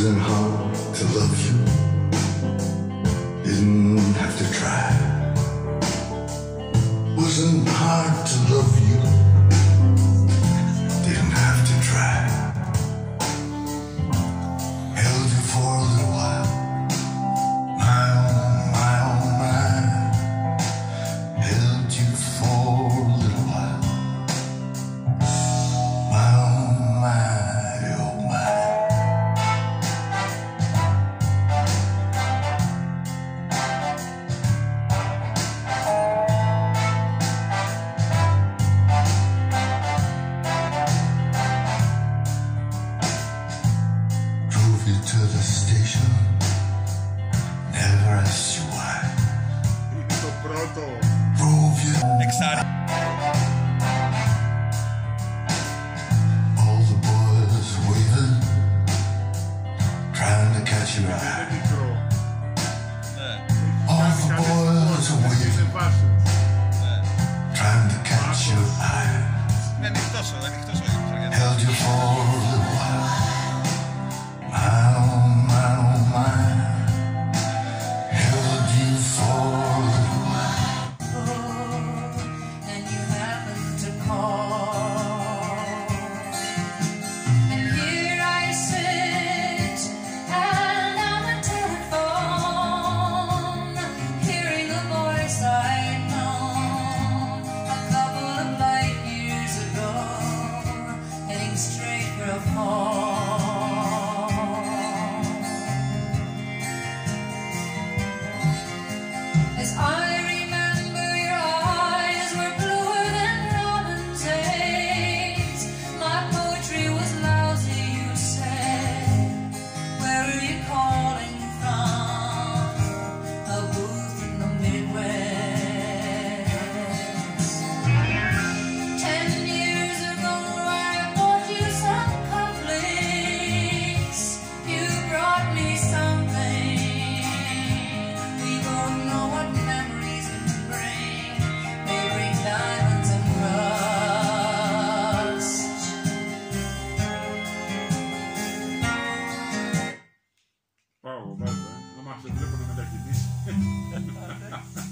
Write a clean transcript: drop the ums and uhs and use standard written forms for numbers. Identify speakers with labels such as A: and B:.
A: Wasn't hard to love you. Didn't have to try. Wasn't hard to love you. Didn't have to try. Held you for a little while. My oh my. Held you for a little while. My oh my. To the station, never asked you why. Drove you.
B: Excited.
A: All the boys waving, trying to catch your eye. All the boys waving, trying to catch your eye. Held you for a little while.
C: As I remember, your eyes were bluer than robin's eggs. My poetry was lousy, you said. Where are you calling from? A booth in the Midwest. 10 years ago, I bought you some cufflinks. You brought me something. We both know what memories can bring. They bring diamonds and rust.
D: Wow, non ma se telefono mi dai